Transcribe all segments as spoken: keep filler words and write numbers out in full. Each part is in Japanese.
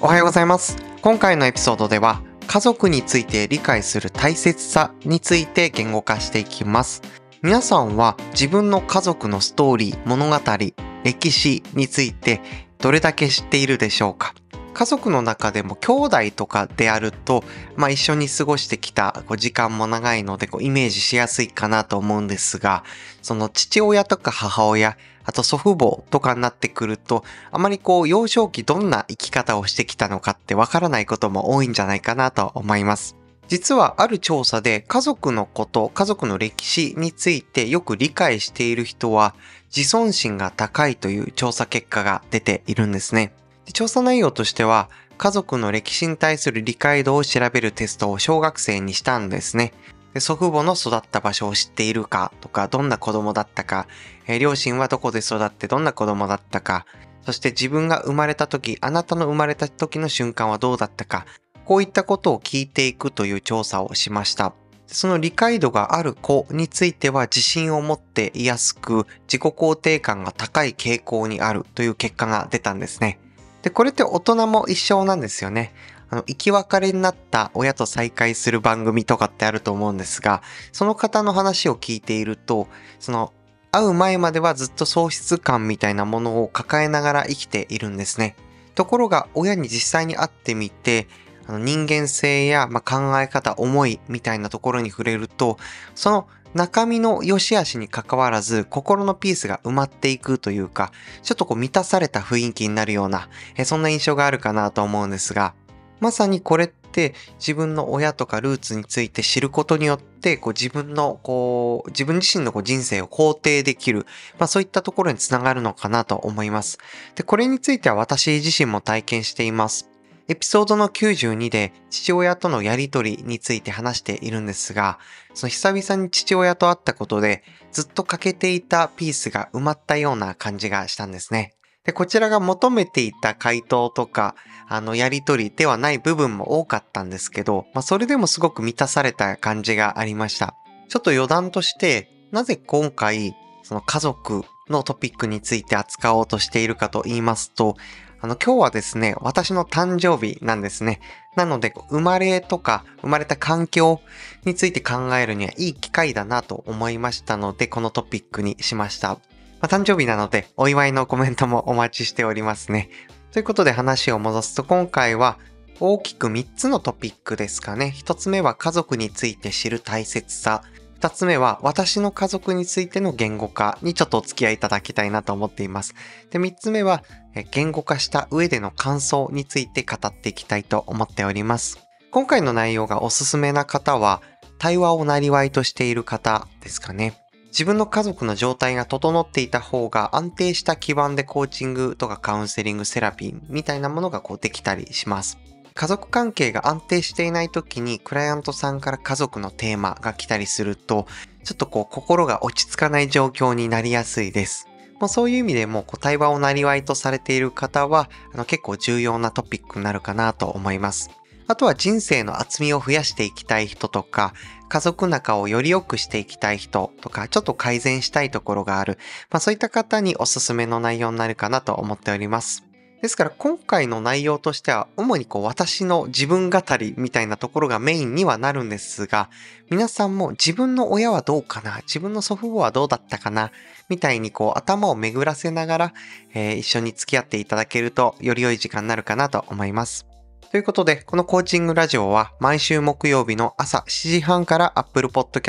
おはようございます。今回のエピソードでは家族について理解する大切さについて言語化していきます。皆さんは自分の家族のストーリー、物語、歴史についてどれだけ知っているでしょうか？家族の中でも兄弟とかであると、まあ、一緒に過ごしてきたこう時間も長いのでこうイメージしやすいかなと思うんですが、その父親とか母親、あと祖父母とかになってくると、あまりこう幼少期どんな生き方をしてきたのかってわからないことも多いんじゃないかなと思います。実はある調査で家族のこと、家族の歴史についてよく理解している人は自尊心が高いという調査結果が出ているんですね。で調査内容としては、家族の歴史に対する理解度を調べるテストを小学生にしたんですね。で祖父母の育った場所を知っているかとか、どんな子供だったか、えー両親はどこで育ってどんな子供だったか、そして自分が生まれた時、あなたの生まれた時の瞬間はどうだったか、こういったことを聞いていくという調査をしました。その理解度がある子については自信を持っていやすく、自己肯定感が高い傾向にあるという結果が出たんですね。で、これって大人も一緒なんですよね。あの、生き別れになった親と再会する番組とかってあると思うんですが、その方の話を聞いていると、その、会う前まではずっと喪失感みたいなものを抱えながら生きているんですね。ところが、親に実際に会ってみて、あの人間性や、まあ、考え方、思いみたいなところに触れると、その中身の良し悪しに関わらず、心のピースが埋まっていくというか、ちょっとこう満たされた雰囲気になるような、えそんな印象があるかなと思うんですが、まさにこれって自分の親とかルーツについて知ることによって、こう自分のこう、自分自身のこう人生を肯定できる、まあそういったところにつながるのかなと思います。で、これについては私自身も体験しています。エピソードのきゅうじゅうにで父親とのやりとりについて話しているんですが、その久々に父親と会ったことでずっと欠けていたピースが埋まったような感じがしたんですね。で、こちらが求めていた回答とか、あの、やりとりではない部分も多かったんですけど、まあ、それでもすごく満たされた感じがありました。ちょっと余談として、なぜ今回、その家族のトピックについて扱おうとしているかと言いますと、あの、今日はですね、私の誕生日なんですね。なので、生まれとか、生まれた環境について考えるにはいい機会だなと思いましたので、このトピックにしました。まあ、誕生日なので、お祝いのコメントもお待ちしておりますね。ということで話を戻すと、今回は大きくみっつのトピックですかね。ひとつめは家族について知る大切さ。ふたつめは私の家族についての言語化にちょっとお付き合いいただきたいなと思っています。で、みっつめはえ言語化した上での感想について語っていきたいと思っております。今回の内容がおすすめな方は、対話を生りとしている方ですかね。自分の家族の状態が整っていた方が安定した基盤でコーチングとかカウンセリング、セラピーみたいなものがこうできたりします。家族関係が安定していない時にクライアントさんから家族のテーマが来たりすると、ちょっとこう心が落ち着かない状況になりやすいです。もうそういう意味でもこう対話を生りとされている方はあの結構重要なトピックになるかなと思います。あとは人生の厚みを増やしていきたい人とか、家族仲をより良くしていきたい人とか、ちょっと改善したいところがある。まあそういった方におすすめの内容になるかなと思っております。ですから今回の内容としては、主にこう私の自分語りみたいなところがメインにはなるんですが、皆さんも自分の親はどうかな、自分の祖父母はどうだったかな、みたいにこう頭を巡らせながら、えー一緒に付き合っていただけるとより良い時間になるかなと思います。ということで、このコーチングラジオは毎週木曜日の朝しちじはんから Apple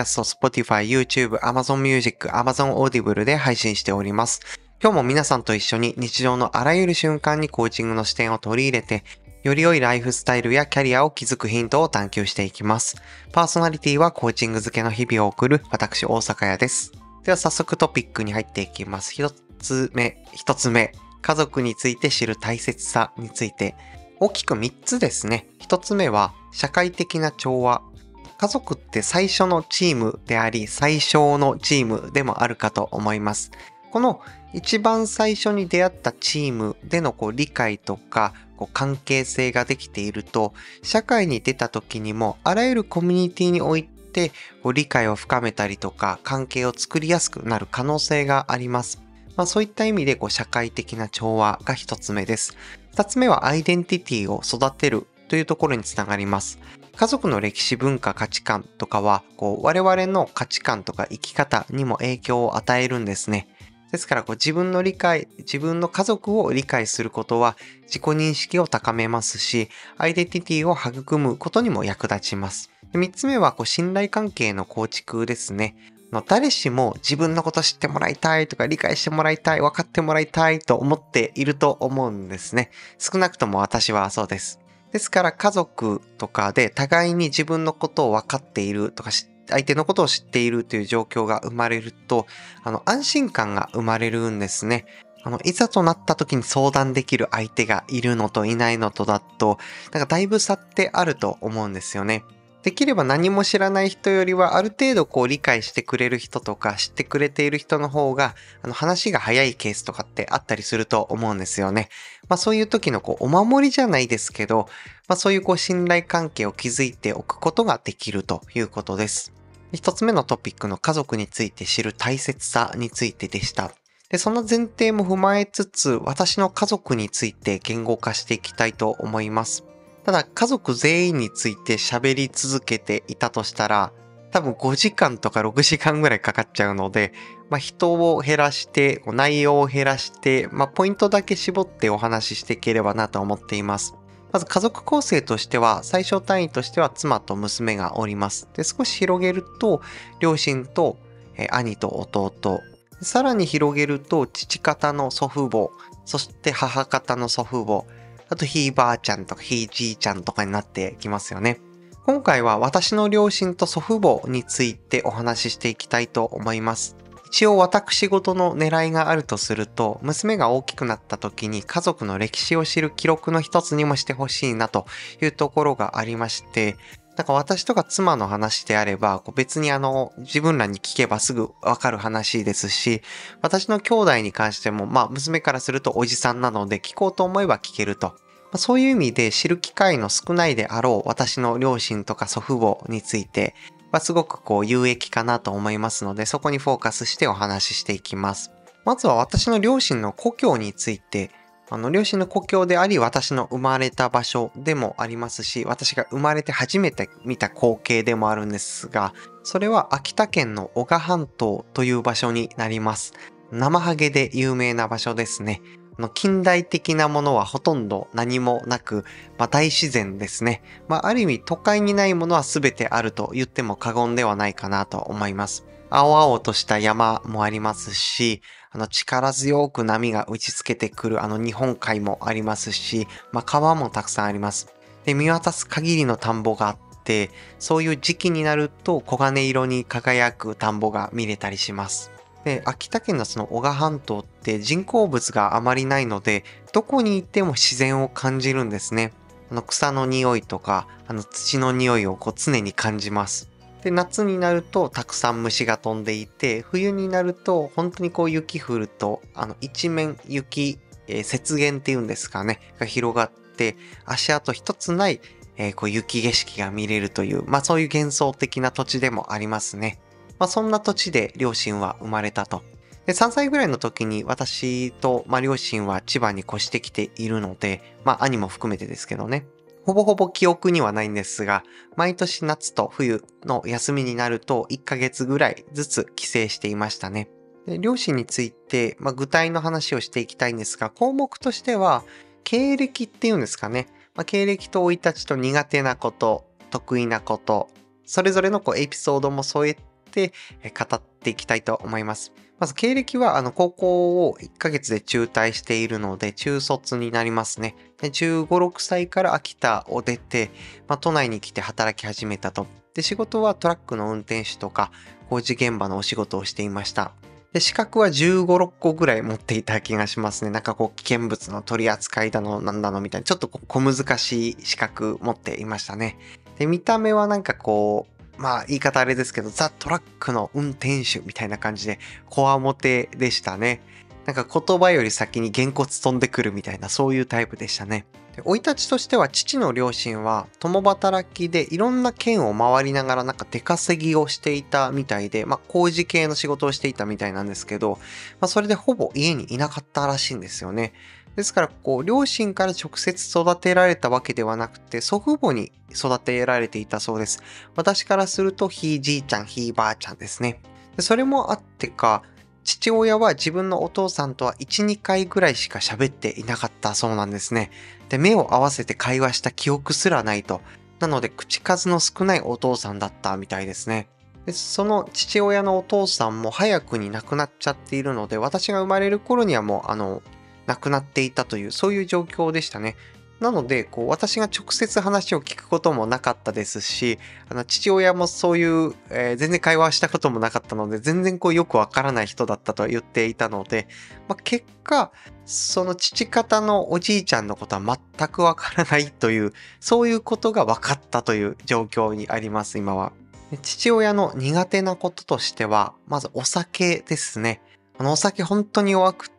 Podcast、Spotify、YouTube、Amazon Music、Amazon Audible で配信しております。今日も皆さんと一緒に日常のあらゆる瞬間にコーチングの視点を取り入れて、より良いライフスタイルやキャリアを築くヒントを探求していきます。パーソナリティはコーチング付けの日々を送る私大阪屋です。では早速トピックに入っていきます。一つ目、一つ目、家族について知る大切さについて。大きくみっつですね。一つ目は社会的な調和。家族って最初のチームであり、最小のチームでもあるかと思います。この一番最初に出会ったチームでのこう理解とかこう関係性ができていると、社会に出た時にもあらゆるコミュニティにおいてこう理解を深めたりとか関係を作りやすくなる可能性があります。 まあそういった意味でこう社会的な調和が一つ目です。二つ目はアイデンティティを育てるというところにつながります。家族の歴史文化価値観とかはこう我々の価値観とか生き方にも影響を与えるんですね。ですからこう自分の理解、自分の家族を理解することは自己認識を高めますし、アイデンティティを育むことにも役立ちます。三つ目はこう信頼関係の構築ですね。の誰しも自分のこと知ってもらいたいとか理解してもらいたい、分かってもらいたいと思っていると思うんですね。少なくとも私はそうです。ですから家族とかで互いに自分のことを分かっているとか相手のことを知っているという状況が生まれると、あの安心感が生まれるんですね。あのいざとなった時に相談できる相手がいるのといないのとだと、なんかだいぶ差ってあると思うんですよね。できれば何も知らない人よりはある程度こう理解してくれる人とか知ってくれている人の方があの話が早いケースとかってあったりすると思うんですよね。まあそういう時のこうお守りじゃないですけど、まあそういうこう信頼関係を築いておくことができるということです。一つ目のトピックの家族について知る大切さについてでした。で、その前提も踏まえつつ私の家族について言語化していきたいと思います。ただ家族全員について喋り続けていたとしたら多分ごじかんとかろくじかんぐらいかかっちゃうので、まあ、人を減らして内容を減らして、まあ、ポイントだけ絞ってお話ししていければなと思っています。まず家族構成としては最小単位としては妻と娘がおります。で少し広げると両親とえ兄と弟、さらに広げると父方の祖父母、そして母方の祖父母、あとひいばあちゃんとかひいじいちゃんとかになってきますよね。今回は私の両親と祖父母についてお話ししていきたいと思います。一応私事の狙いがあるとすると、娘が大きくなった時に家族の歴史を知る記録の一つにもしてほしいなというところがありまして、なんか私とか妻の話であれば、別にあの、自分らに聞けばすぐわかる話ですし、私の兄弟に関しても、まあ娘からするとおじさんなので聞こうと思えば聞けると。そういう意味で知る機会の少ないであろう私の両親とか祖父母についてはすごくこう有益かなと思いますので、そこにフォーカスしてお話ししていきます。まずは私の両親の故郷について、あの両親の故郷であり私の生まれた場所でもありますし、私が生まれて初めて見た光景でもあるんですが、それは秋田県の男鹿半島という場所になります。ナマハゲで有名な場所ですね。近代的なものはほとんど何もなく、まあ、大自然ですね。まあ、ある意味都会にないものは全てあると言っても過言ではないかなと思います。青々とした山もありますし、あの力強く波が打ちつけてくるあの日本海もありますし、まあ、川もたくさんあります。で、見渡す限りの田んぼがあって、そういう時期になると黄金色に輝く田んぼが見れたりします。で、秋田県のその男鹿半島って人工物があまりないので、どこに行っても自然を感じるんですね。あの草の匂いとか、あの土の匂いをこう常に感じます。で、夏になるとたくさん虫が飛んでいて、冬になると本当にこう雪降ると、あの一面雪、えー、雪原っていうんですかね、が広がって、足跡一つない、えー、こう雪景色が見れるという、まあそういう幻想的な土地でもありますね。まあ、そんな土地で両親は生まれたと。で、さんさいぐらいの時に私と、まあ、両親は千葉に越してきているので、まあ、兄も含めてですけどね。ほぼほぼ記憶にはないんですが、毎年夏と冬の休みになるといっかげつぐらいずつ帰省していましたね。で、両親について、まあ、具体の話をしていきたいんですが、項目としては、経歴っていうんですかね。まあ、経歴と生い立ちと苦手なこと、得意なこと、それぞれのこうエピソードも添えて、で語っていきたいと思います。まず経歴はあの高校をいっかげつで中退しているので中卒になりますね。でじゅうご、ろくさいから秋田を出て、まあ、都内に来て働き始めたと。で仕事はトラックの運転手とか工事現場のお仕事をしていました。で資格はじゅうご、ろっこぐらい持っていた気がしますね。なんかこう危険物の取り扱いだのなんだのみたいなちょっと小難しい資格持っていましたね。で見た目はなんかこうまあ言い方あれですけどザ・トラックの運転手みたいな感じでこわもてでしたね。 なんか言葉より先にげんこつ飛んでくるみたいな、そういうタイプでしたね。で生い立ちとしては、父の両親は共働きでいろんな県を回りながらなんか出稼ぎをしていたみたいで、まあ工事系の仕事をしていたみたいなんですけど、まあそれでほぼ家にいなかったらしいんですよね。ですから、こう、両親から直接育てられたわけではなくて、祖父母に育てられていたそうです。私からすると、ひいじいちゃん、ひいばあちゃんですね。でそれもあってか、父親は自分のお父さんとはいち、にかいぐらいしか喋っていなかったそうなんですね。で、目を合わせて会話した記憶すらないと。なので、口数の少ないお父さんだったみたいですね。で、その父親のお父さんも早くに亡くなっちゃっているので、私が生まれる頃にはもう、あの、亡くなっていたという、そういう状況でしたね。なので、こう、私が直接話を聞くこともなかったですし、あの、父親もそういう、えー全然会話したこともなかったので、全然こう、よくわからない人だったと言っていたので、まあ、結果、その父方のおじいちゃんのことは全くわからないという、そういうことが分かったという状況にあります、今は。で父親の苦手なこととしては、まずお酒ですね。あの、お酒本当に弱くって、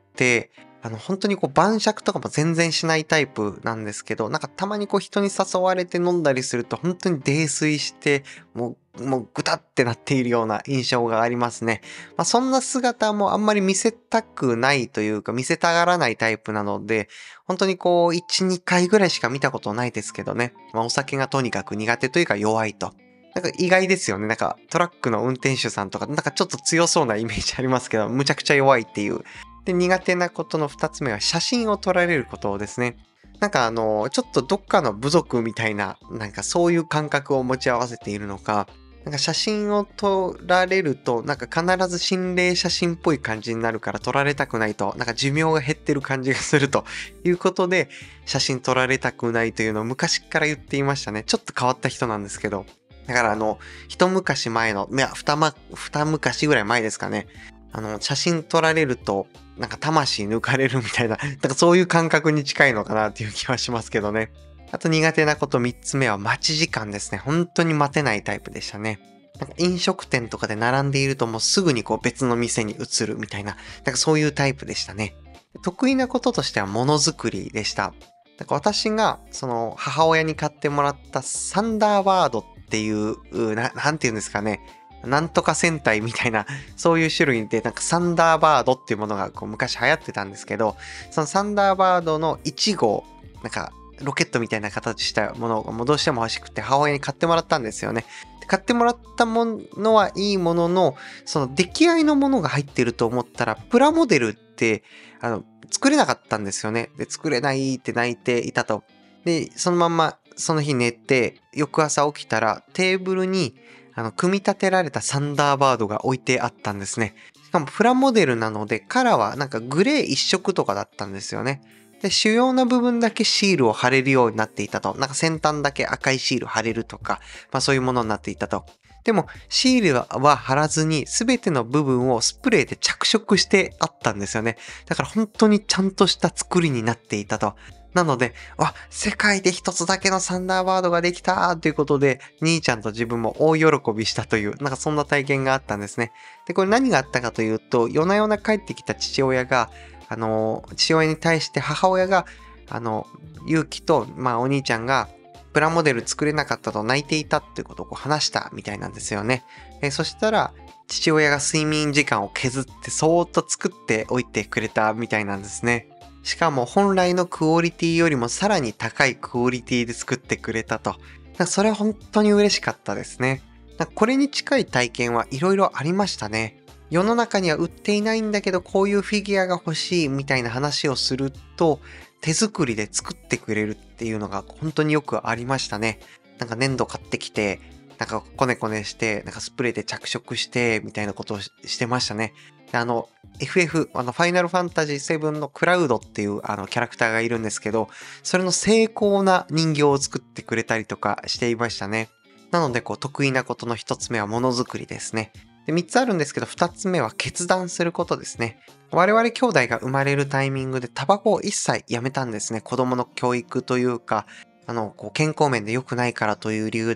あの、本当にこう晩酌とかも全然しないタイプなんですけど、なんかたまにこう人に誘われて飲んだりすると本当に泥酔して、もう、もうぐたってなっているような印象がありますね。まあそんな姿もあんまり見せたくないというか見せたがらないタイプなので、本当にこういち、にかいぐらいしか見たことないですけどね。まあお酒がとにかく苦手というか弱いと。なんか意外ですよね。なんかトラックの運転手さんとか、なんかちょっと強そうなイメージありますけど、むちゃくちゃ弱いっていう。で、苦手なことの二つ目は写真を撮られることですね。なんかあの、ちょっとどっかの部族みたいな、なんかそういう感覚を持ち合わせているのか、なんか写真を撮られると、なんか必ず心霊写真っぽい感じになるから撮られたくないと、なんか寿命が減ってる感じがするということで、写真撮られたくないというのを昔から言っていましたね。ちょっと変わった人なんですけど。だからあの、一昔前の、いや、二ま、二昔ぐらい前ですかね。あの、写真撮られると、なんか魂抜かれるみたいな、なんかそういう感覚に近いのかなっていう気はしますけどね。あと苦手なこと三つ目は待ち時間ですね。本当に待てないタイプでしたね。なんか飲食店とかで並んでいるともうすぐにこう別の店に移るみたいな、なんかそういうタイプでしたね。得意なこととしてはものづくりでした。なんか私がその母親に買ってもらったサンダーバードっていう、うな、なんていうんですかね。なんとか戦隊みたいな、そういう種類で、なんかサンダーバードっていうものがこう昔流行ってたんですけど、そのサンダーバードのいち号、なんかロケットみたいな形したものがもうどうしても欲しくて母親に買ってもらったんですよね。で買ってもらったものはいいものの、その出来合いのものが入ってると思ったら、プラモデルって、あの、作れなかったんですよね。で、作れないって泣いていたと。で、そのまんまその日寝て、翌朝起きたらテーブルにあの、組み立てられたサンダーバードが置いてあったんですね。しかもプラモデルなので、カラーはなんかグレー一色とかだったんですよね。で、主要な部分だけシールを貼れるようになっていたと。なんか先端だけ赤いシール貼れるとか、まあそういうものになっていたと。でも、シールは貼らずに、すべての部分をスプレーで着色してあったんですよね。だから本当にちゃんとした作りになっていたと。なので、あ、世界で一つだけのサンダーバードができたということで、兄ちゃんと自分も大喜びしたという、なんかそんな体験があったんですね。で、これ何があったかというと、夜な夜な帰ってきた父親が、あの、父親に対して母親が、あの、勇気と、まあお兄ちゃんが、プラモデル作れなかったと泣いていたっていうことをこう話したみたいなんですよね。えそしたら、父親が睡眠時間を削ってそーっと作っておいてくれたみたいなんですね。しかも本来のクオリティよりもさらに高いクオリティで作ってくれたと。それは本当に嬉しかったですね。これに近い体験はいろいろありましたね。世の中には売っていないんだけどこういうフィギュアが欲しいみたいな話をすると手作りで作ってくれるっていうのが本当によくありましたね。なんか粘土買ってきて、なんかこねこねして、なんかスプレーで着色してみたいなことをしてましたね。あの、エフエフ、あの、ファイナルファンタジーセブンのクラウドっていうあのキャラクターがいるんですけど、それの精巧な人形を作ってくれたりとかしていましたね。なので、こう、得意なことの一つ目はものづくりですね。で、三つあるんですけど、二つ目は決断することですね。我々兄弟が生まれるタイミングでタバコを一切やめたんですね。子供の教育というか、あの、こう健康面で良くないからという理由で。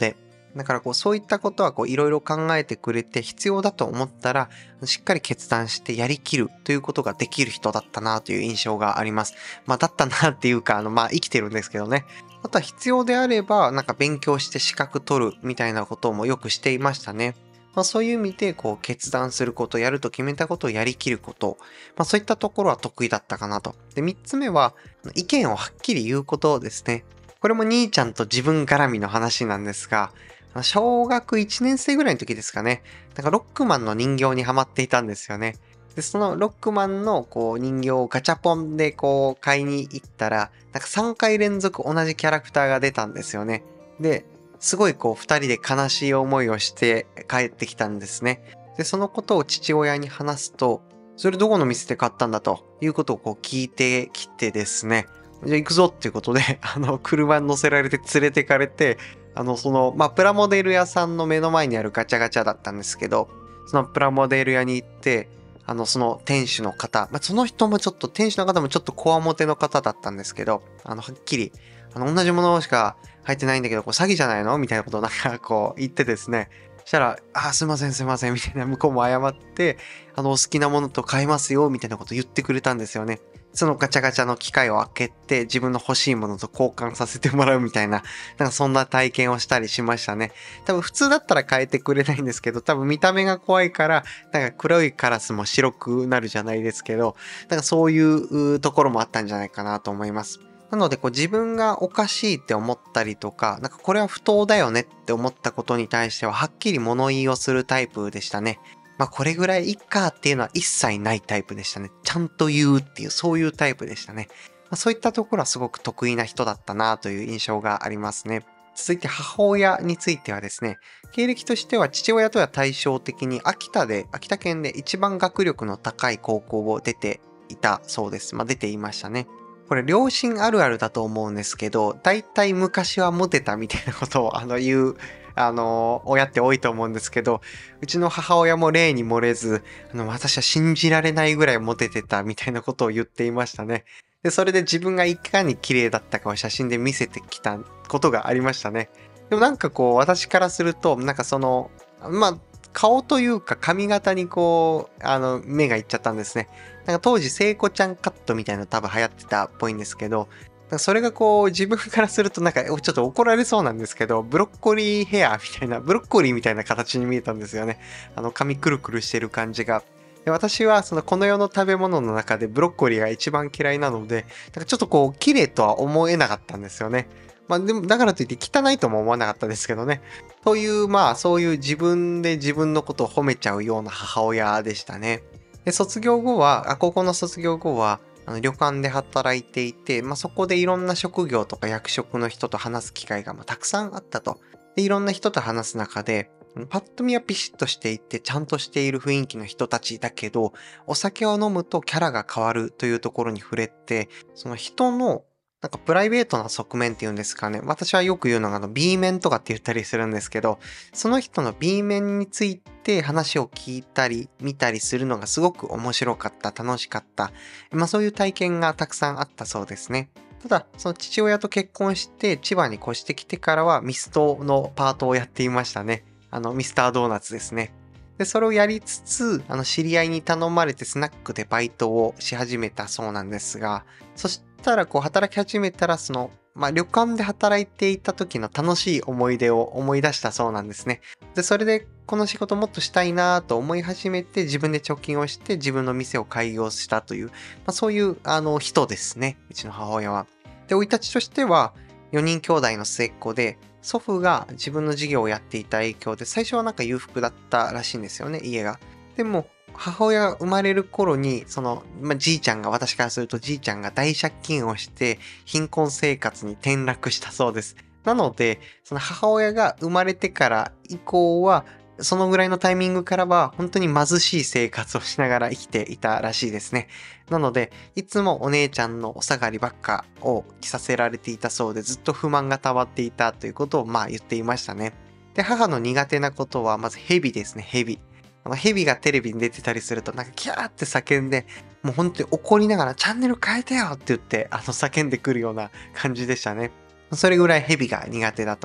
だからこうそういったことはこういろいろ考えてくれて、必要だと思ったらしっかり決断してやりきるということができる人だったなという印象があります。まあだったなっていうか、あのまあ生きてるんですけどね。あとは必要であればなんか勉強して資格取るみたいなこともよくしていましたね。まあそういう意味でこう決断すること、やると決めたことをやりきること、まあそういったところは得意だったかなと。で、三つ目は意見をはっきり言うことですね。これも兄ちゃんと自分絡みの話なんですが、小学いちねん生ぐらいの時ですかね。なんかロックマンの人形にハマっていたんですよね。で、そのロックマンのこう人形をガチャポンでこう買いに行ったら、なんかさんかい連続同じキャラクターが出たんですよね。で、すごいこう二人で悲しい思いをして帰ってきたんですね。で、そのことを父親に話すと、それどこの店で買ったんだということをこう聞いてきてですね。じゃあ行くぞっていうことで、あの、車に乗せられて連れてかれて、あの、その、まあ、プラモデル屋さんの目の前にあるガチャガチャだったんですけど、そのプラモデル屋に行って、あの、その店主の方、まあ、その人もちょっと、店主の方もちょっとこわもての方だったんですけど、あの、はっきり、あの、同じものしか入ってないんだけど、これ詐欺じゃないのみたいなことをなんかこう言ってですね、そしたら、あ、すいませんすいません、みたいな向こうも謝って、あの、お好きなものと買いますよ、みたいなこと言ってくれたんですよね。そのガチャガチャの機械を開けて自分の欲しいものと交換させてもらうみたいな、なんかそんな体験をしたりしましたね。多分普通だったら変えてくれないんですけど、多分見た目が怖いから、なんか黒いカラスも白くなるじゃないですけど、なんかそういうところもあったんじゃないかなと思います。なのでこう自分がおかしいって思ったりとか、なんかこれは不当だよねって思ったことに対してははっきり物言いをするタイプでしたね。まあこれぐらいいっかっていうのは一切ないタイプでしたね。ちゃんと言うっていう、そういうタイプでしたね。まあ、そういったところはすごく得意な人だったなという印象がありますね。続いて母親についてはですね、経歴としては父親とは対照的に秋田で、秋田県で一番学力の高い高校を出ていたそうです。まあ出ていましたね。これ両親あるあるだと思うんですけど、だいたい昔はモテたみたいなことをあの言う、あの、親って多いと思うんですけど、うちの母親も例に漏れず、あの、私は信じられないぐらいモテてたみたいなことを言っていましたね。で、それで自分がいかに綺麗だったかを写真で見せてきたことがありましたね。でもなんかこう、私からすると、なんかその、まあ、顔というか髪型にこう、あの、目がいっちゃったんですね。なんか当時、聖子ちゃんカットみたいなの多分流行ってたっぽいんですけど、それがこう自分からするとなんかちょっと怒られそうなんですけど、ブロッコリーヘアみたいな、ブロッコリーみたいな形に見えたんですよね。あの髪くるくるしてる感じが。で私はそのこの世の食べ物の中でブロッコリーが一番嫌いなので、なんかちょっとこう綺麗とは思えなかったんですよね。まあでもだからといって汚いとも思わなかったですけどね。というまあそういう自分で自分のことを褒めちゃうような母親でしたね。で卒業後は、あ高校の卒業後は、あの旅館で働いていて、まあ、そこでいろんな職業とか役職の人と話す機会がまあたくさんあったと。で、いろんな人と話す中で、パッと見はピシッとしていて、ちゃんとしている雰囲気の人たちだけど、お酒を飲むとキャラが変わるというところに触れて、その人のなんかプライベートな側面っていうんですかね。私はよく言うのがあの B 面とかって言ったりするんですけど、その人の B 面について話を聞いたり見たりするのがすごく面白かった、楽しかった。まあそういう体験がたくさんあったそうですね。ただ、その父親と結婚して千葉に越してきてからはミストのパートをやっていましたね。あのミスタードーナツですね。で、それをやりつつ、あの知り合いに頼まれてスナックでバイトをし始めたそうなんですが、そしたらこう働き始めたらその、まあ旅館で働いていた時の楽しい思い出を思い出したそうなんですね。で、それでこの仕事もっとしたいなと思い始めて自分で貯金をして自分の店を開業したという、まあそういうあの人ですね。うちの母親は。で、生い立ちとしてはよにん兄弟の末っ子で、祖父が自分の事業をやっていた影響で、最初はなんか裕福だったらしいんですよね、家が。でも、母親が生まれる頃に、その、まあ、じいちゃんが、私からするとじいちゃんが大借金をして、貧困生活に転落したそうです。なので、その母親が生まれてから以降は、そのぐらいのタイミングからは、本当に貧しい生活をしながら生きていたらしいですね。なので、いつもお姉ちゃんのお下がりばっかを着させられていたそうで、ずっと不満が溜まっていたということをまあ言っていましたね。で、母の苦手なことは、まず蛇ですね、蛇。あの蛇がテレビに出てたりすると、なんかキャーって叫んで、もう本当に怒りながらチャンネル変えてよって言って、あの叫んでくるような感じでしたね。それぐらい蛇が苦手だと。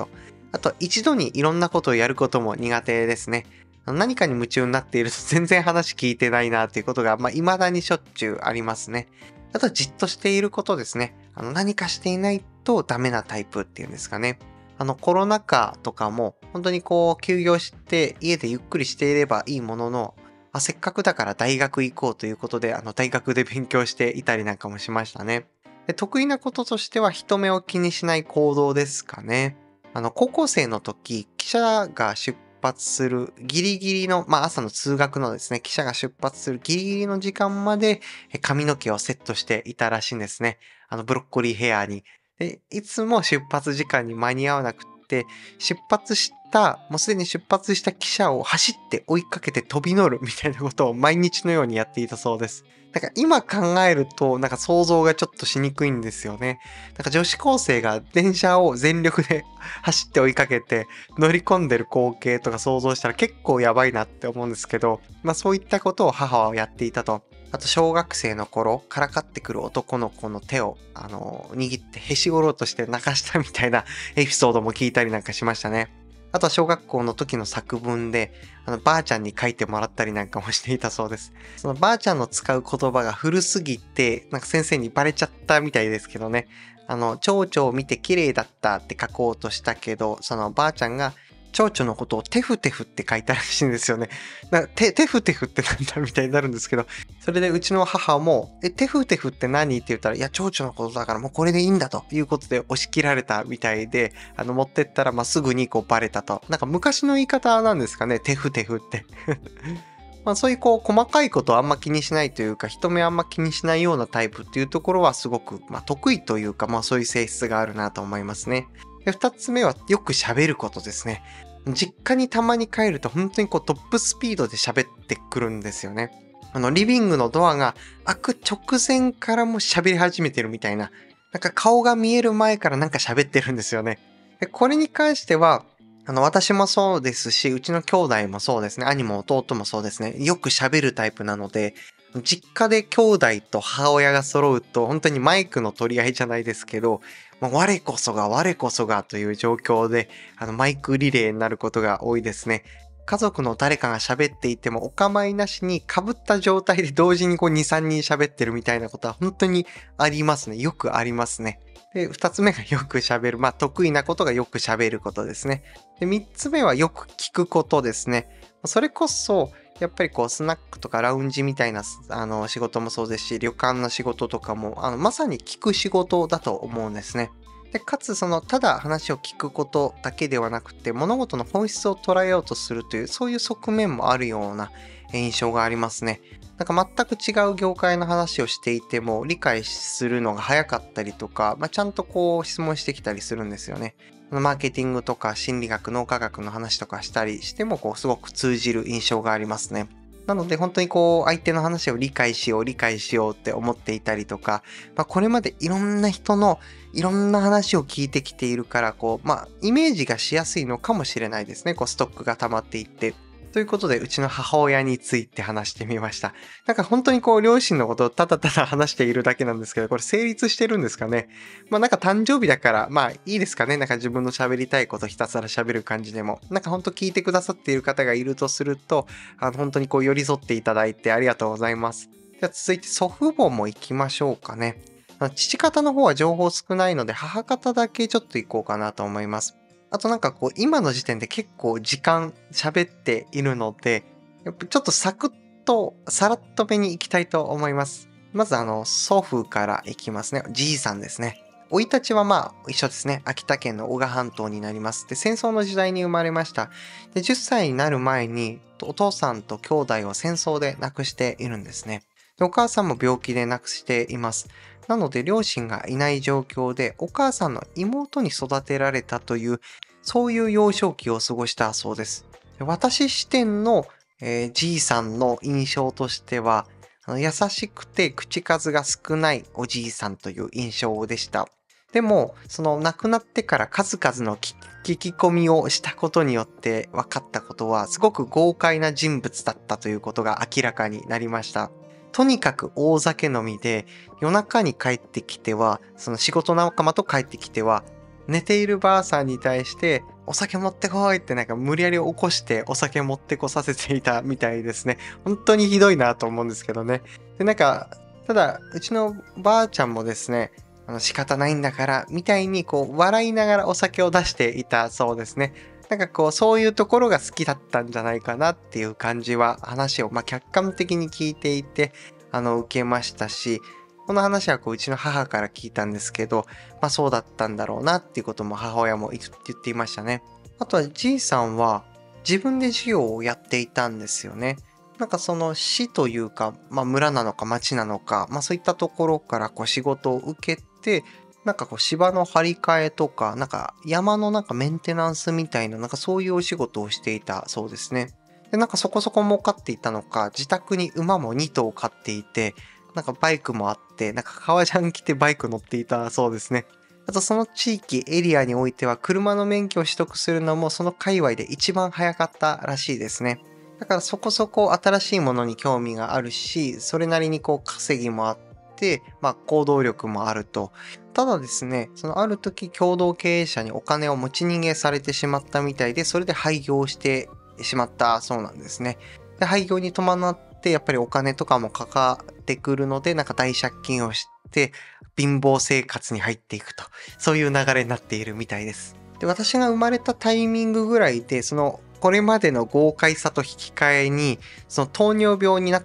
あと一度にいろんなことをやることも苦手ですね。何かに夢中になっていると全然話聞いてないなっていうことが、まあ、未だにしょっちゅうありますね。あとはじっとしていることですね。あの、何かしていないとダメなタイプっていうんですかね。あの、コロナ禍とかも、本当にこう、休業して家でゆっくりしていればいいものの、あ、せっかくだから大学行こうということで、あの、大学で勉強していたりなんかもしましたね。で、得意なこととしては人目を気にしない行動ですかね。あの、高校生の時、記者が出発するギリギリの、まあ朝の通学のですね、記者が出発するギリギリの時間までえ髪の毛をセットしていたらしいんですね。あの、ブロッコリーヘアに。で、いつも出発時間に間に合わなくって、出発した、もうすでに出発した記者を走って追いかけて飛び乗るみたいなことを毎日のようにやっていたそうです。だから今考えると、なんか想像がちょっとしにくいんですよね。なんか女子高生が電車を全力で走って追いかけて乗り込んでる光景とか想像したら結構やばいなって思うんですけど、まあそういったことを母はやっていたと。あと小学生の頃、からかってくる男の子の手を、あの握ってへし折ろうとして泣かしたみたいなエピソードも聞いたりなんかしましたね。あとは小学校の時の作文で、あの、ばあちゃんに書いてもらったりなんかもしていたそうです。そのばあちゃんの使う言葉が古すぎて、なんか先生にバレちゃったみたいですけどね。あの、蝶々を見て綺麗だったって書こうとしたけど、そのばあちゃんが蝶々のことをテフテフって書いたらしいんですよね。なテテフテフってなんだみたいになるんですけど、それでうちの母も、え、テフテフって何って言ったら、いや、蝶々のことだからもうこれでいいんだということで押し切られたみたいで、あの、持ってったら、まあ、すぐにこうバレたと。なんか昔の言い方なんですかね、テフテフって。まあそういうこう細かいことをあんま気にしないというか、人目あんま気にしないようなタイプっていうところはすごく、まあ、得意というか、まあそういう性質があるなと思いますね。で、二つ目はよく喋ることですね。実家にたまに帰ると本当にこうトップスピードで喋ってくるんですよね。あの、リビングのドアが開く直前からもう喋り始めてるみたいな。なんか顔が見える前からなんか喋ってるんですよね。で、これに関しては、あの、私もそうですし、うちの兄弟もそうですね。兄も弟もそうですね。よく喋るタイプなので、実家で兄弟と母親が揃うと、本当にマイクの取り合いじゃないですけど、まあ、我こそが我こそがという状況で、あの、マイクリレーになることが多いですね。家族の誰かが喋っていてもお構いなしに被った状態で同時にこうに、さんにん喋ってるみたいなことは本当にありますね。よくありますね。で、二つ目がよく喋る。まあ、得意なことがよく喋ることですね。で、三つ目はよく聞くことですね。それこそ、やっぱりこう、スナックとかラウンジみたいな、あの、仕事もそうですし、旅館の仕事とかも、あの、まさに聞く仕事だと思うんですね。で、かつ、その、ただ話を聞くことだけではなくて、物事の本質を捉えようとするという、そういう側面もあるような印象がありますね。なんか全く違う業界の話をしていても、理解するのが早かったりとか、まあ、ちゃんとこう、質問してきたりするんですよね。マーケティングとか心理学、脳科学の話とかしたりしても、こう、すごく通じる印象がありますね。なので本当にこう相手の話を理解しよう理解しようって思っていたりとか、まあ、これまでいろんな人のいろんな話を聞いてきているからこうまあイメージがしやすいのかもしれないですね。こうストックが溜まっていって。ということでうちの母親について話してみました。なんか本当にこう両親のことをただただ話しているだけなんですけど、これ成立してるんですかね。まあなんか誕生日だからまあいいですかね。なんか自分の喋りたいことひたすら喋る感じでも。なんか本当聞いてくださっている方がいるとすると、あの本当にこう寄り添っていただいてありがとうございます。では続いて祖父母も行きましょうかね。父方の方は情報少ないので母方だけちょっと行こうかなと思います。あとなんかこう今の時点で結構時間喋っているので、やっぱちょっとサクッとさらっと目に行きたいと思います。まずあの祖父から行きますね。じいさんですね。生い立ちはまあ一緒ですね。秋田県の男鹿半島になります。で、戦争の時代に生まれました。で、じゅっさいになる前にお父さんと兄弟を戦争で亡くしているんですね。で、お母さんも病気で亡くしています。なので両親がいない状況でお母さんの妹に育てられたというそういう幼少期を過ごしたそうです。私視点の、えー、じいさんの印象としてはあの優しくて口数が少ないおじいさんという印象でした。でもその亡くなってから数々の聞き込みをしたことによって分かったことはすごく豪快な人物だったということが明らかになりました。とにかく大酒飲みで夜中に帰ってきてはその仕事仲間と帰ってきては寝ているばあさんに対して、お酒持ってこいってなんか無理やり起こしてお酒持ってこさせていたみたいですね。本当にひどいなと思うんですけどね。で、なんか、ただ、うちのばあちゃんもですね、あの仕方ないんだから、みたいにこう、笑いながらお酒を出していたそうですね。なんかこう、そういうところが好きだったんじゃないかなっていう感じは、話をまあ客観的に聞いていて、あの、受けましたし、この話はこう、うちの母から聞いたんですけど、まあそうだったんだろうなっていうことも母親も言っていましたね。あとはじいさんは自分で授業をやっていたんですよね。なんかその市というか、まあ村なのか町なのか、まあそういったところからこう仕事を受けて、なんかこう芝の張り替えとか、なんか山のなんかメンテナンスみたいな、なんかそういうお仕事をしていたそうですね。で、なんかそこそこ儲かっていたのか、自宅に馬もに頭飼っていて、なんかバイクもあって、なんか革ジャン着てバイク乗っていたそうですね。あとその地域、エリアにおいては車の免許を取得するのもその界隈で一番早かったらしいですね。だからそこそこ新しいものに興味があるし、それなりにこう稼ぎもあって、まあ行動力もあると。ただですね、そのある時共同経営者にお金を持ち逃げされてしまったみたいで、それで廃業してしまったそうなんですね。で、廃業に伴ってやっぱりお金とかもかかってくるので、なんか大借金をして、貧乏生活に入っていくと、そういう流れになっているみたいです。で、私が生まれたタイミングぐらいで、その、これまでの豪快さと引き換えに、その糖尿病になって、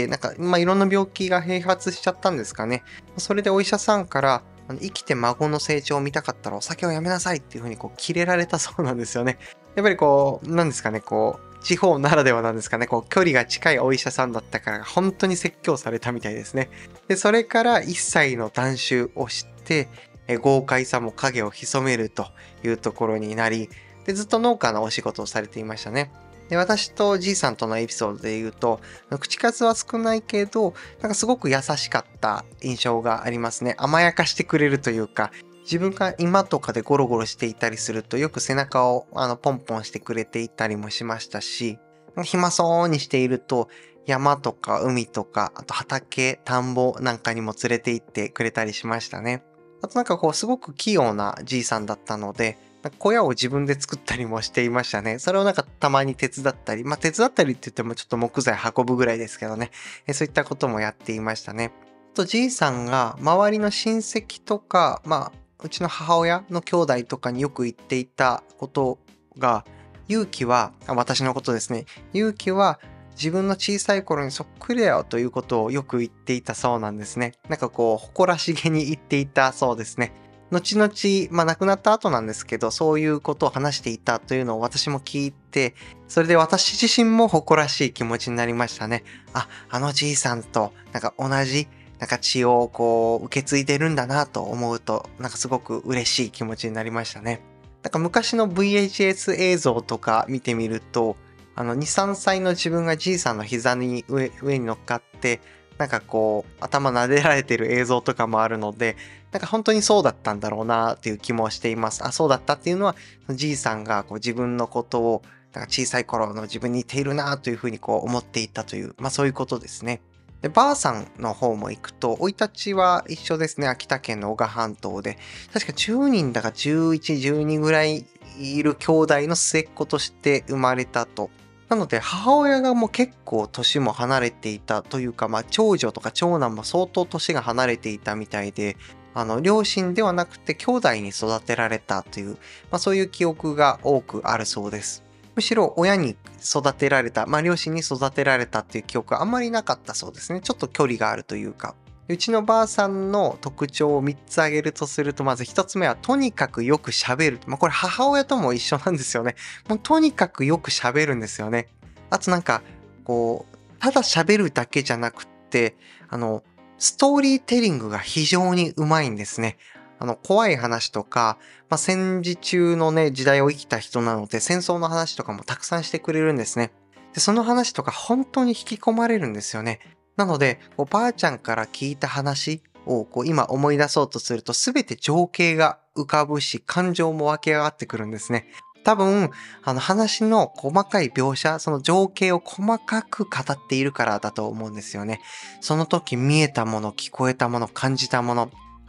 なんか、まあ、いろんな病気が併発しちゃったんですかね。それでお医者さんから、あの生きて孫の成長を見たかったらお酒をやめなさいっていうふうにこう、キレられたそうなんですよね。やっぱりこう、なんですかね、こう、地方ならではなんですかね、こう、距離が近いお医者さんだったから、本当に説教されたみたいですね。で、それからいっさいの断酒をして、え豪快さも影を潜めるというところになり、で、ずっと農家のお仕事をされていましたね。で、私とじいさんとのエピソードで言うと、口数は少ないけど、なんかすごく優しかった印象がありますね。甘やかしてくれるというか、自分が今とかでゴロゴロしていたりすると、よく背中をあのポンポンしてくれていたりもしましたし、暇そうにしていると、山とか海とか、あと畑、田んぼなんかにも連れて行ってくれたりしましたね。あとなんかこうすごく器用なじいさんだったので、なんか小屋を自分で作ったりもしていましたね。それをなんかたまに手伝ったり、まあ手伝ったりって言ってもちょっと木材運ぶぐらいですけどね。えそういったこともやっていましたね。あとじいさんが周りの親戚とか、まあうちの母親の兄弟とかによく言っていたことが、勇気は、あ私のことですね。勇気は自分の小さい頃にそっくりだよということをよく言っていたそうなんですね。なんかこう、誇らしげに言っていたそうですね。後々、まあ亡くなった後なんですけど、そういうことを話していたというのを私も聞いて、それで私自身も誇らしい気持ちになりましたね。あ、あのじいさんとなんか同じなんか血をこう受け継いでるんだなと思うと、なんかすごく嬉しい気持ちになりましたね。なんか昔の ブイエイチエス 映像とか見てみると、あのに、さんさいの自分がじいさんの膝に上上に乗っかって、なんかこう頭撫でられてる映像とかもあるので、なんか本当にそうだったんだろうなっていう気もしています。あ、そうだったっていうのは、じいさんがこう自分のことを、なんか小さい頃の自分に似ているなというふうにこう思っていたという、まあそういうことですね。で、ばあさんの方も行くと、生い立ちは一緒ですね。秋田県の男鹿半島で。確かじゅうにんだかじゅういち、じゅうにぐらいいる兄弟の末っ子として生まれたと。なので、母親がもう結構年も離れていたというか、まあ、長女とか長男も相当年が離れていたみたいで、あの、両親ではなくて兄弟に育てられたという、まあ、そういう記憶が多くあるそうです。むしろ親に育てられた、まあ両親に育てられたっていう記憶はあんまりなかったそうですね。ちょっと距離があるというか。うちのばあさんの特徴をみっつ挙げるとすると、まずひとつめはとにかくよく喋る。まあこれ母親とも一緒なんですよね。もうとにかくよく喋るんですよね。あとなんか、こう、ただ喋るだけじゃなくって、あの、ストーリーテリングが非常にうまいんですね。あの、怖い話とか、まあ、戦時中のね、時代を生きた人なので、戦争の話とかもたくさんしてくれるんですね。で、その話とか本当に引き込まれるんですよね。なので、おばあちゃんから聞いた話をこう今思い出そうとすると、すべて情景が浮かぶし、感情も湧き上がってくるんですね。多分、あの話の細かい描写、その情景を細かく語っているからだと思うんですよね。その時見えたもの、聞こえたもの、感じたもの、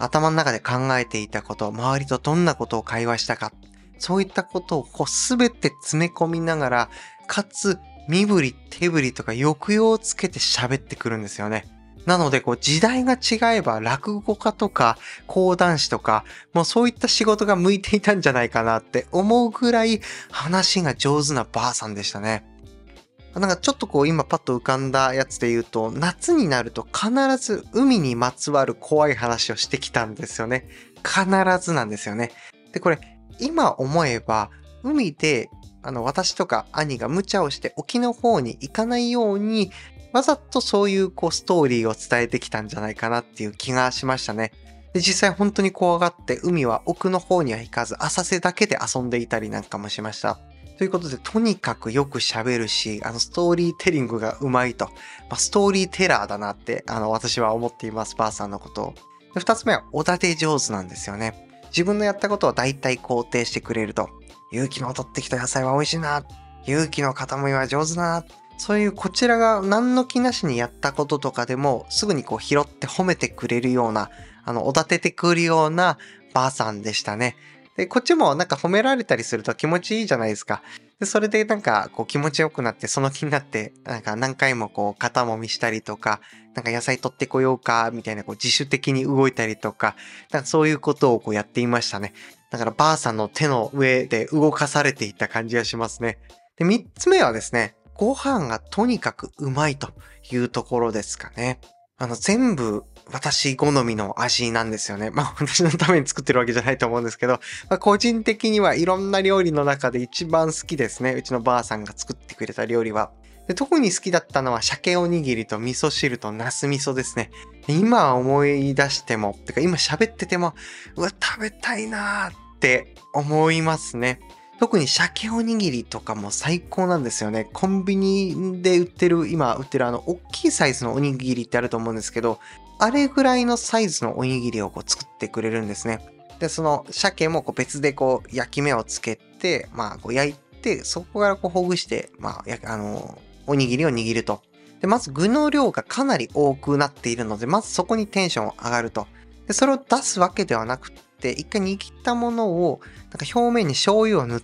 頭の中で考えていたこと、周りとどんなことを会話したか、そういったことをこう全て詰め込みながら、かつ身振り手振りとか抑揚をつけて喋ってくるんですよね。なのでこう時代が違えば落語家とか講談師とか、もうそういった仕事が向いていたんじゃないかなって思うぐらい話が上手なばあさんでしたね。なんかちょっとこう今パッと浮かんだやつで言うと、夏になると必ず海にまつわる怖い話をしてきたんですよね。必ずなんですよね。で、これ今思えば海であの私とか兄が無茶をして沖の方に行かないようにわざとそういうこうストーリーを伝えてきたんじゃないかなっていう気がしましたね。で、実際本当に怖がって海は奥の方には行かず浅瀬だけで遊んでいたりなんかもしました。ということで、とにかくよく喋るし、あの、ストーリーテリングがうまいと。まあ、ストーリーテラーだなって、あの、私は思っています、ばあさんのことを。で、二つ目は、おだて上手なんですよね。自分のやったことを大体肯定してくれると。勇気の取ってきた野菜は美味しいな。勇気の傾みは上手だな。そういうこちらが何の気なしにやったこととかでも、すぐにこう拾って褒めてくれるような、あの、おだててくるようなばあさんでしたね。で、こっちもなんか褒められたりすると気持ちいいじゃないですか。で、それでなんかこう気持ちよくなってその気になって、なんか何回もこう肩もみしたりとか、なんか野菜取ってこようか、みたいなこう自主的に動いたりとか、なんかそういうことをこうやっていましたね。だからばあさんの手の上で動かされていった感じがしますね。で、三つ目はですね、ご飯がとにかくうまいというところですかね。あの、全部私好みの味なんですよね。まあ私のために作ってるわけじゃないと思うんですけど、まあ、個人的にはいろんな料理の中で一番好きですね。うちのばあさんが作ってくれた料理は。で、特に好きだったのは鮭おにぎりと味噌汁とナス味噌ですね。今思い出しても、てか今喋ってても、うわ、食べたいなーって思いますね。特に鮭おにぎりとかも最高なんですよね。コンビニで売ってる、今売ってるあの、大きいサイズのおにぎりってあると思うんですけど、あれぐらいのサイズのおにぎりをこう作ってくれるんですね。で、その鮭もこう別でこう焼き目をつけて、まあこう焼いて、そこからこうほぐして、まあ、やあの、おにぎりを握ると。で、まず具の量がかなり多くなっているので、まずそこにテンション上がると。で、それを出すわけではなくって、一回握ったものを、なんか表面に醤油を塗って、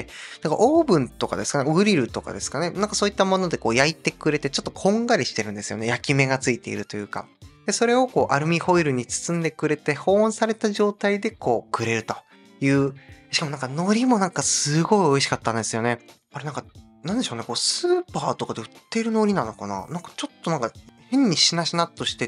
なんかオーブンとかですかね、グリルとかですかね、なんかそういったものでこう焼いてくれて、ちょっとこんがりしてるんですよね。焼き目がついているというか。で、それをこうアルミホイルに包んでくれて、保温された状態でこうくれるという。しかもなんか海苔もなんかすごい美味しかったんですよね。あれなんか、なんでしょうね、こうスーパーとかで売ってる海苔なのかな、なんかちょっとなんか変にしなしなっとしてって、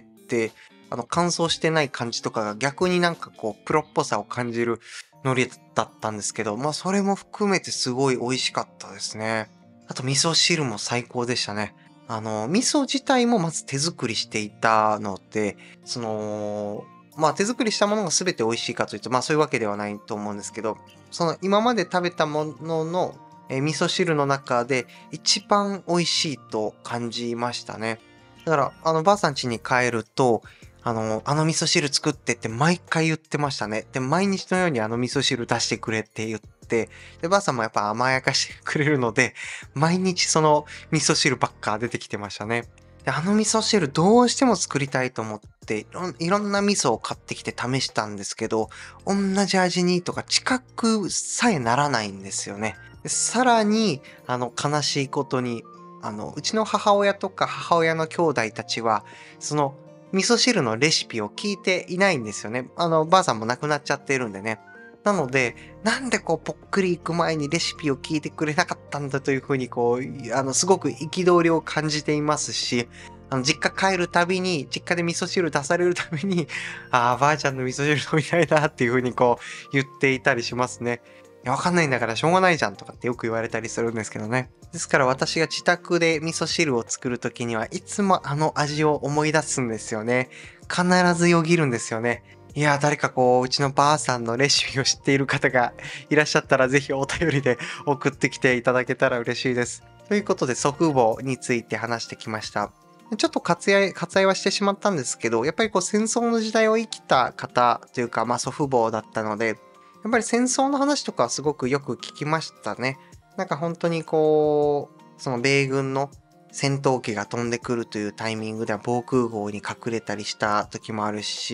あの乾燥してない感じとかが逆になんかこうプロっぽさを感じる海苔だったんですけど、まあそれも含めてすごい美味しかったですね。あと味噌汁も最高でしたね。あの、味噌自体もまず手作りしていたので、その、まあ手作りしたものが全て美味しいかというと、まあそういうわけではないと思うんですけど、その今まで食べたものの、えー味噌汁の中で一番美味しいと感じましたね。だから、あの、ばあさん家に帰ると、あの、あの味噌汁作ってって毎回言ってましたね。で、毎日のようにあの味噌汁出してくれって言って、で、ばあさんもやっぱ甘やかしてくれるので、毎日その味噌汁ばっか出てきてましたね。で、あの味噌汁どうしても作りたいと思って、いろんいろんな味噌を買ってきて試したんですけど、同じ味にとか近くさえならないんですよね。でさらに、あの、悲しいことに、あの、うちの母親とか母親の兄弟たちは、その、味噌汁のレシピを聞いていないんですよね。あの、ばあさんも亡くなっちゃってるんでね。なので、なんでこう、ぽっくり行く前にレシピを聞いてくれなかったんだというふうに、こう、あの、すごく憤りを感じていますし、あの、実家帰るたびに、実家で味噌汁出されるたびに、ああ、ばあちゃんの味噌汁飲みたいなっていうふうにこう、言っていたりしますね。いや、わかんないんだからしょうがないじゃんとかってよく言われたりするんですけどね。ですから私が自宅で味噌汁を作るときにはいつもあの味を思い出すんですよね。必ずよぎるんですよね。いや、誰かこう、うちのばあさんのレシピを知っている方がいらっしゃったらぜひお便りで送ってきていただけたら嬉しいです。ということで祖父母について話してきました。ちょっと割愛、割愛はしてしまったんですけど、やっぱりこう戦争の時代を生きた方というか、まあ祖父母だったので、やっぱり戦争の話とかすごくよく聞きましたね。なんか本当にこう、その米軍の戦闘機が飛んでくるというタイミングでは防空壕に隠れたりした時もあるし、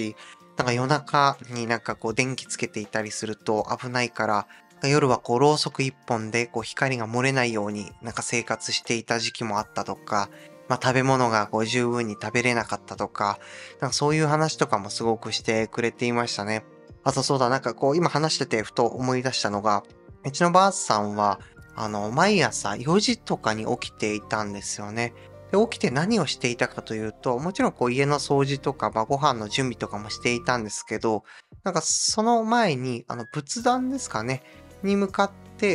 なんか夜中になんかこう電気つけていたりすると危ないから、夜はこうろうそく一本でこう光が漏れないようになんか生活していた時期もあったとか、まあ食べ物がこう十分に食べれなかったとか、なんかそういう話とかもすごくしてくれていましたね。あとそうだ、なんかこう今話しててふと思い出したのが、うちのばあさんは、あの、毎朝よじとかに起きていたんですよね。で、起きて何をしていたかというと、もちろんこう家の掃除とか、まあ、ご飯の準備とかもしていたんですけど、なんかその前に、あの、仏壇ですかね、に向かって、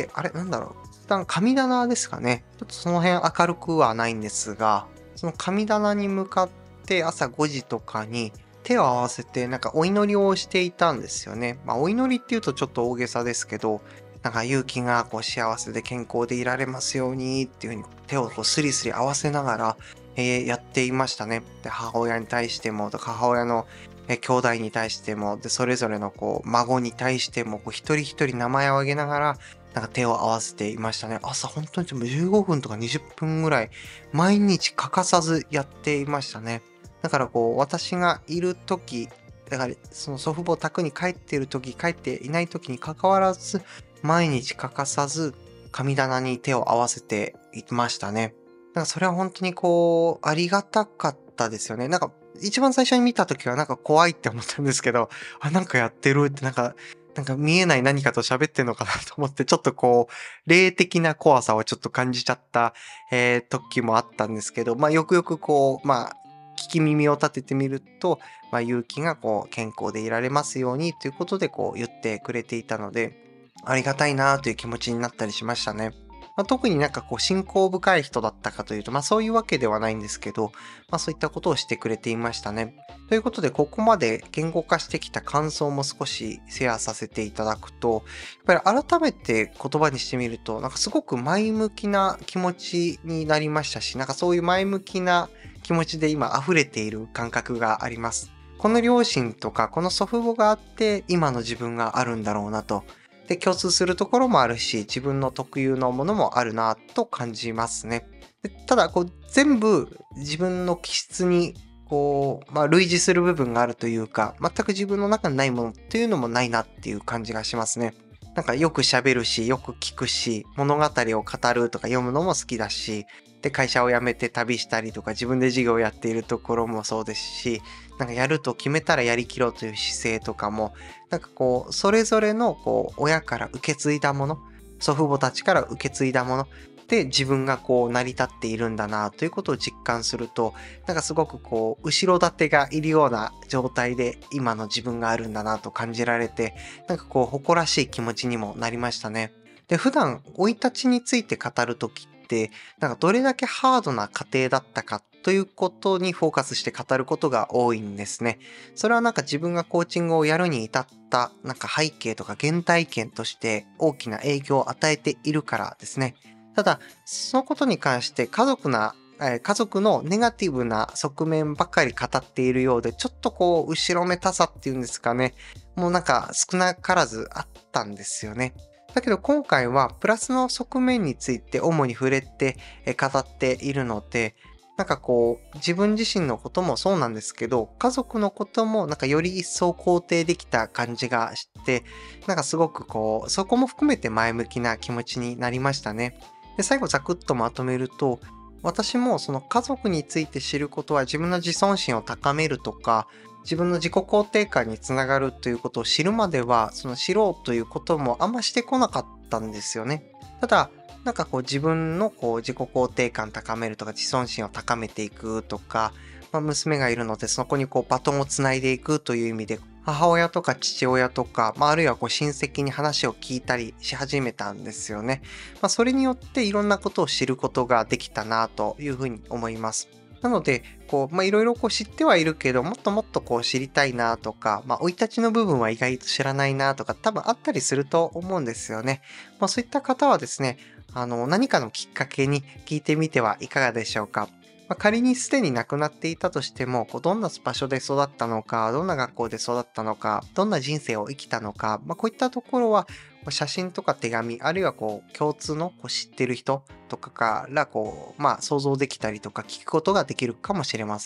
あれ、なんだろう、仏壇、神棚ですかね。ちょっとその辺明るくはないんですが、その神棚に向かって朝ごじとかに手を合わせて、なんかお祈りをしていたんですよね。まあ、お祈りっていうとちょっと大げさですけど、なんか勇気がこう幸せで健康でいられますようにっていう風に手をこうスリスリ合わせながら、えーやっていましたね。で、母親に対しても、母親のえー兄弟に対しても、で、それぞれのこう孫に対しても、こう一人一人名前を挙げながら、なんか手を合わせていましたね。朝本当にもうじゅうごふんとかにじゅっぷんぐらい、毎日欠かさずやっていましたね。だからこう、私がいる時、だからその祖父母宅に帰っている時、帰っていない時に関わらず、毎日欠かさず神棚に手を合わせていましたね。なんかそれは本当にこう、ありがたかったですよね。なんか一番最初に見た時はなんか怖いって思ったんですけど、あ、なんかやってるってなんか、なんか見えない何かと喋ってんのかなと思って、ちょっとこう、霊的な怖さをちょっと感じちゃった、えー時もあったんですけど、まあよくよくこう、まあ、聞き耳を立ててみると、まあ、勇気がこう健康でいられますようにということでこう言ってくれていたので、ありがたいなという気持ちになったりしましたね。まあ、特になんかこう信仰深い人だったかというと、まあそういうわけではないんですけど、まあそういったことをしてくれていましたね。ということで、ここまで言語化してきた感想も少しシェアさせていただくと、やっぱり改めて言葉にしてみると、なんかすごく前向きな気持ちになりましたし、なんかそういう前向きな気持ちで今溢れている感覚があります。この両親とか、この祖父母があって、今の自分があるんだろうなと。で、共通するところもあるし、自分の特有のものもあるなと感じますね。でただ、こう、全部自分の気質に、こう、まあ、類似する部分があるというか、全く自分の中にないものっていうのもないなっていう感じがしますね。なんかよく喋るし、よく聞くし、物語を語るとか読むのも好きだし、で、会社を辞めて旅したりとか、自分で事業をやっているところもそうですし、なんかやると決めたらやりきろうという姿勢とかも、なんかこう、それぞれのこう、親から受け継いだもの、祖父母たちから受け継いだもので自分がこう成り立っているんだなということを実感すると、なんかすごくこう、後ろ盾がいるような状態で今の自分があるんだなと感じられて、なんかこう、誇らしい気持ちにもなりましたね。で、普段、生い立ちについて語るときって、なんかどれだけハードな過程だったかということにフォーカスして語ることが多いんですね。それはなんか自分がコーチングをやるに至ったなんか背景とか原体験として大きな影響を与えているからですね。ただ、そのことに関して家族な、えー家族のネガティブな側面ばっかり語っているようで、ちょっとこう、後ろめたさっていうんですかね。もうなんか少なからずあったんですよね。だけど今回はプラスの側面について主に触れてえー語っているので、なんかこう、自分自身のこともそうなんですけど、家族のこともなんかより一層肯定できた感じがして、なんかすごくこう、そこも含めて前向きな気持ちになりましたね。で、最後ざくっとまとめると、私もその家族について知ることは自分の自尊心を高めるとか、自分の自己肯定感につながるということを知るまでは、その知ろうということもあんましてこなかったんですよね。ただ、なんかこう自分のこう自己肯定感高めるとか自尊心を高めていくとか、まあ、娘がいるのでそこにこうバトンをつないでいくという意味で母親とか父親とか、まあ、あるいはこう親戚に話を聞いたりし始めたんですよね。まあ、それによっていろんなことを知ることができたなというふうに思います。なので、こう、まあ、いろいろこう知ってはいるけど、もっともっとこう知りたいなとか、まあ、生い立ちの部分は意外と知らないなとか、多分あったりすると思うんですよね。まあ、そういった方はですね、あの、何かのきっかけに聞いてみてはいかがでしょうか。まあ、仮にすでに亡くなっていたとしても、こうどんな場所で育ったのか、どんな学校で育ったのか、どんな人生を生きたのか、まあ、こういったところは、こう写真とか手紙、あるいはこう共通のこう知ってる人とかからこう、まあ、想像できたりとか聞くことができるかもしれません。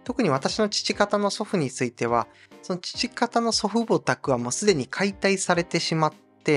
特に私の父方の祖父については、その父方の祖父母宅はもうすでに解体されてしまって、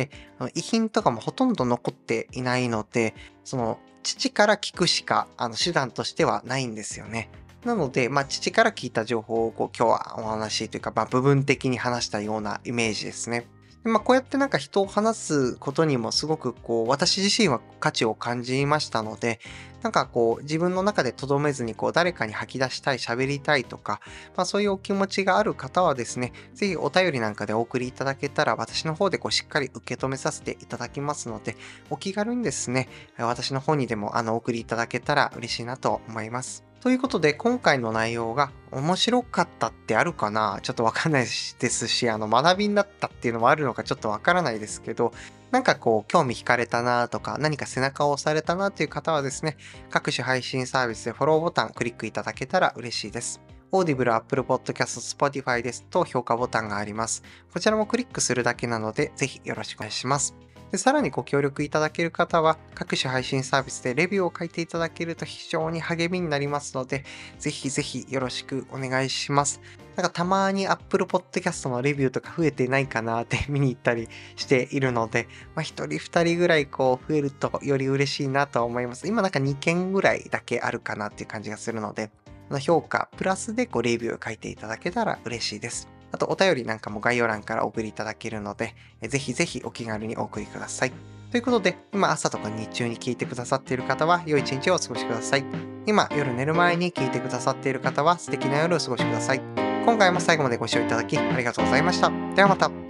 あの遺品とかもほとんど残っていないので、その父から聞くしかあの手段としてはないんですよね。なので、まあ、父から聞いた情報をこう今日はお話というか、まあ、部分的に話したようなイメージですね。で、まあ、こうやってなんか人を話すことにもすごくこう私自身は価値を感じましたので、なんかこう自分の中で留めずにこう誰かに吐き出したい、喋りたいとか、まあ、そういうお気持ちがある方はですね、ぜひお便りなんかでお送りいただけたら私の方でこうしっかり受け止めさせていただきますので、お気軽にですね、私の方にでもあのお送りいただけたら嬉しいなと思います。ということで、今回の内容が面白かったってあるかなちょっとわかんないですし、あの学びになったっていうのもあるのかちょっとわからないですけど、なんかこう興味惹かれたなとか、何か背中を押されたなという方はですね、各種配信サービスでフォローボタンクリックいただけたら嬉しいです。Audible、Apple Podcast、Spotify ですと評価ボタンがあります。こちらもクリックするだけなので、ぜひよろしくお願いします。で、さらにご協力いただける方は、各種配信サービスでレビューを書いていただけると非常に励みになりますので、ぜひぜひよろしくお願いします。なんかたまに Apple Podcast のレビューとか増えてないかなって見に行ったりしているので、まあ一人二人ぐらいこう増えるとより嬉しいなと思います。今なんかにけんぐらいだけあるかなっていう感じがするので、評価プラスでこうレビューを書いていただけたら嬉しいです。あとお便りなんかも概要欄からお送りいただけるので、ぜひぜひお気軽にお送りください。ということで、今朝とか日中に聞いてくださっている方は良い一日をお過ごしください。今夜寝る前に聞いてくださっている方は素敵な夜をお過ごしください。今回も最後までご視聴いただきありがとうございました。ではまた。